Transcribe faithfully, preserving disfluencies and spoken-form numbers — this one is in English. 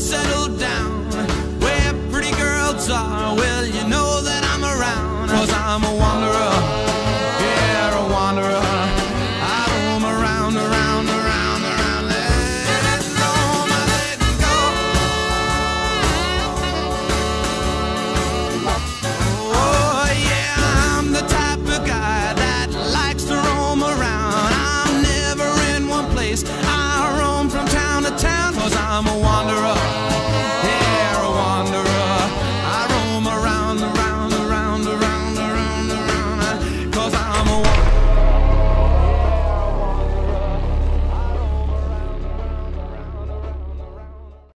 settle down where pretty girls are. Well, you know that I'm around, 'cause I'm a wanderer.